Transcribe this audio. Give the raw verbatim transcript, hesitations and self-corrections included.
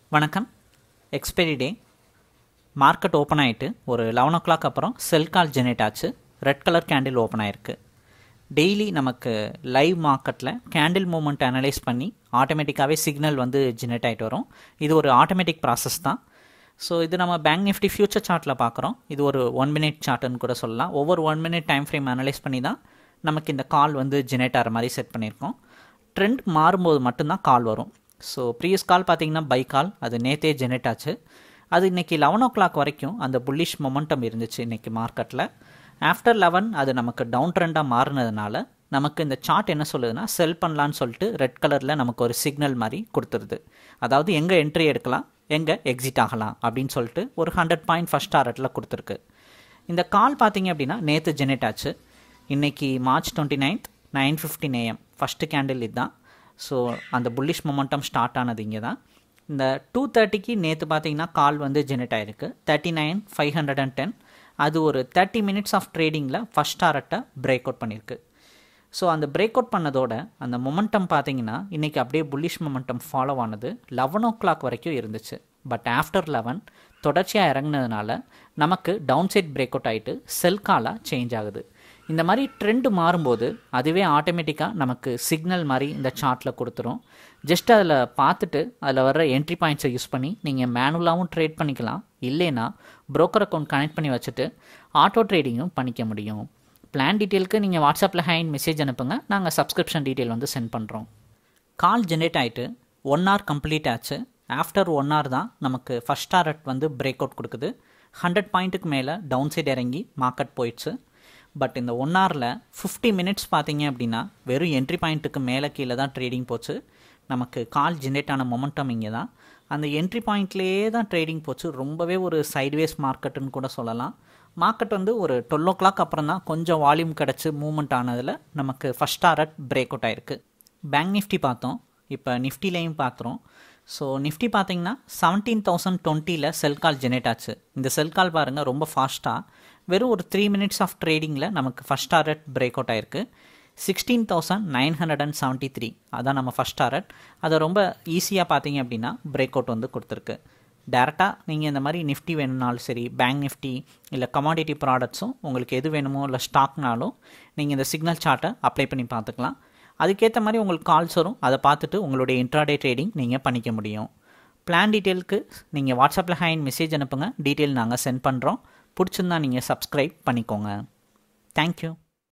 வணக்கம். எக்ஸ்பைரி டே market open ஆகிட்டு ஒரு லெவன் ஓ கிளாக் அப்புறம் செல் கால் ஜெனரேட் ஆச்சு. ரெட் கலர் கேண்டில் ஓப்பன் ஆகிருக்கு. டெய்லி நமக்கு லைவ் மார்க்கெட்டில் கேண்டில் மூமெண்ட் அனலைஸ் பண்ணி ஆட்டோமேட்டிக்காகவே சிக்னல் வந்து ஜெனரேட் ஆகிட்டு வரும். இது ஒரு ஆட்டோமேட்டிக் ப்ராசஸ் தான். ஸோ இது நம்ம பேங்க் நிஃப்டி ஃபியூச்சர் சார்ட்டில் பார்க்குறோம். இது ஒரு ஒன் மினிட் சார்ட்டுன்னு கூட சொல்லலாம். ஒவ்வொரு one minute time frame analyse பண்ணி தான் நமக்கு இந்த கால் வந்து ஜெனரேட் ஆகிற மாதிரி செட் பண்ணியிருக்கோம். ட்ரெண்ட் மாறும்போது மட்டும்தான் கால் வரும். ஸோ ப்ரீவியஸ் கால் பார்த்தீங்கன்னா பை கால், அது நேற்றே ஜெனரேட் ஆச்சு. அது இன்றைக்கி லெவன் ஓ கிளாக் வரைக்கும் அந்த புல்லிஷ் மொமெண்டம் இருந்துச்சு இன்றைக்கி மார்க்கெட்டில். ஆஃப்டர் லெவன் அது நமக்கு டவுன் ட்ரெண்டாக மாறினதுனால நமக்கு இந்த சார்ட் என்ன சொல்லுதுன்னா செல் பண்ணலான்னு சொல்லிட்டு ரெட் கலரில் நமக்கு ஒரு சிக்னல் மாதிரி கொடுத்துருது. அதாவது எங்கே என்ட்ரி எடுக்கலாம், எங்கே எக்ஸிட் ஆகலாம் அப்படின்னு சொல்லிட்டு ஒரு ஹண்ட்ரட் பாயிண்ட் ஃபஸ்ட் டாரட்டில் கொடுத்துருக்கு. இந்த கால் பார்த்தீங்க அப்படின்னா நேற்று ஜெனரேட் ஆச்சு. இன்றைக்கி March twenty ninth nine fifteen AM first candle இதுதான். ஸோ அந்த புல்லிஷ் மொமெண்டம் ஸ்டார்ட் ஆனது இங்கே தான். இந்த டூ தேர்ட்டிக்கு நேற்று பார்த்தீங்கன்னா கால் வந்து ஜெனரேட் ஆகிருக்கு thirty nine five hundred and ten. அது ஒரு தேர்ட்டி மினிட்ஸ் ஆஃப் ட்ரேடிங்கில் ஃபஸ்ட் டாரட்டை பிரேக் அவுட் பண்ணியிருக்கு. ஸோ அந்த பிரேக் அவுட் பண்ணதோட அந்த மொமெண்டம் பார்த்தீங்கன்னா இன்றைக்கி அப்படியே புல்லிஷ் மொமெண்டம் ஃபாலோ ஆனது லெவன் ஓ கிளாக் வரைக்கும் இருந்துச்சு. பட் ஆஃப்டர் லெவன் தொடர்ச்சியாக இறங்கினதுனால நமக்கு டவுன் சைட் பிரேக் அவுட் ஆகிட்டு செல் காலாக சேஞ்ச் ஆகுது. இந்த மாதிரி ட்ரெண்டு மாறும்போது அதுவே ஆட்டோமேட்டிக்காக நமக்கு சிக்னல் மாதிரி இந்த சார்ட்டில் கொடுத்துரும். ஜஸ்ட் அதில் பார்த்துட்டு அதில் வர்ற என்ட்ரி பாயிண்ட்ஸை யூஸ் பண்ணி நீங்கள் மேனுவலாகவும் ட்ரேட் பண்ணிக்கலாம். இல்லைன்னா ப்ரோக்கர் அக்கௌண்ட் கனெக்ட் பண்ணி வச்சுட்டு ஆட்டோ ட்ரேடிங்கும் பண்ணிக்க முடியும். பிளான் டீட்டெயிலுக்கு நீங்கள் வாட்ஸ்அப்பில் ஹேண்ட் மெசேஜ் அனுப்புங்க, நாங்கள் சப்ஸ்கிரிப்ஷன் டீட்டெயில் வந்து சென்ட் பண்ணுறோம். கால் ஜென்ரேட் ஆகிட்டு ஒன் ஹவர் கம்ப்ளீட் ஆச்சு. ஆஃப்டர் ஒன் ஹவர் தான் நமக்கு ஃபஸ்ட் டாரட் வந்து பிரேக் அவுட் கொடுக்குது. ஹண்ட்ரட் பாயிண்ட்டுக்கு மேலே டவுன் சைட் இறங்கி மார்க்கெட் போயிடுச்சு. பட் இந்த ஒன் ஹவரில் ஃபிஃப்டி மினிட்ஸ் பார்த்தீங்க அப்படின்னா வெறும் என்ட்ரி பாயிண்ட்டுக்கு மேலே கீழே தான் ட்ரேடிங் போச்சு. நமக்கு கால் ஜென்ரேட் ஆன மொமெண்டம் இங்கே தான். அந்த என்ட்ரி பாயிண்ட்லேயே தான் ட்ரேடிங் போச்சு. ரொம்பவே ஒரு சைட்வேஸ் மார்க்கெட்டுன்னு கூட சொல்லலாம். மார்க்கெட் வந்து ஒரு டுவெல் ஓ கிளாக் அப்புறம் தான் கொஞ்சம் வால்யூம் கிடச்சி மூவ்மெண்ட் ஆனதில் நமக்கு ஃபஸ்ட் டாரட் பிரேக் அவுட் ஆகிருக்கு. பேங்க் நிஃப்டி பார்த்தோம், இப்போ நிஃப்டிலையும் பார்க்குறோம். ஸோ நிஃப்டி பார்த்தீங்கன்னா செவன்டீன் தௌசண்ட் டுவெண்ட்டியில் செல் கால் ஜெனரேட் ஆச்சு. இந்த செல் கால் பாருங்கள் ரொம்ப ஃபாஸ்ட்டாக வெறும் ஒரு த்ரீ மினிட்ஸ் ஆஃப் ட்ரேடிங்கில் நமக்கு ஃபஸ்ட் டாரட் பிரேக் அவுட் ஆகிருக்கு. Sixteen thousand nine hundred and seventy three அதான் நம்ம ஃபஸ்ட் டாரட். அதை ரொம்ப ஈஸியாக பார்த்தீங்க அப்படின்னா பிரேக் அவுட் வந்து கொடுத்துருக்கு. டேரெக்டாக நீங்கள் இந்த மாதிரி நிஃப்டி வேணும்னாலும் சரி, பேங்க் நிஃப்டி இல்லை கமாடிட்டி ப்ராடக்ட்ஸும் உங்களுக்கு எது வேணுமோ இல்லை ஸ்டாக்னாலும் நீங்கள் இந்த சிக்னல் சார்ட்டை அப்ளை பண்ணி பார்த்துக்கலாம். அதுக்கேற்ற மாதிரி உங்களுக்கு கால்ஸ் வரும். அதை பார்த்துட்டு உங்களுடைய இன்ட்ராடே ட்ரேடிங் நீங்கள் பண்ணிக்க முடியும். பிளான் டீட்டெயிலுக்கு நீங்கள் வாட்ஸ்அப்பில் ஹேண்ட் மெசேஜ் அனுப்புங்க, டீட்டெயில் நாங்கள் சென்ட் பண்ணுறோம். பிடிச்சிருந்தா நீங்கள் சப்ஸ்கிரைப் பண்ணிக்கோங்க. தேங்க்யூ.